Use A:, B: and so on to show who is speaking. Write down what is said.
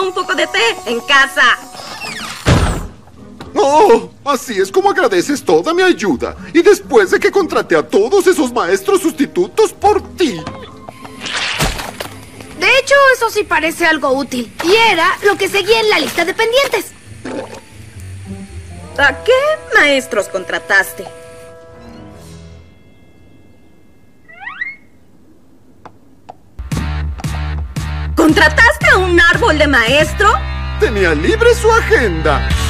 A: tomando un poco de té en casa.
B: ¡Oh! Así es como agradeces toda mi ayuda. Y después de que contraté a todos esos maestros sustitutos por ti.
C: De hecho, eso sí parece algo útil. Y era lo que seguía en la lista de pendientes.
A: ¿A qué maestros contrataste? ¿Contrataste a un árbol de maestro?
B: Tenía libre su agenda.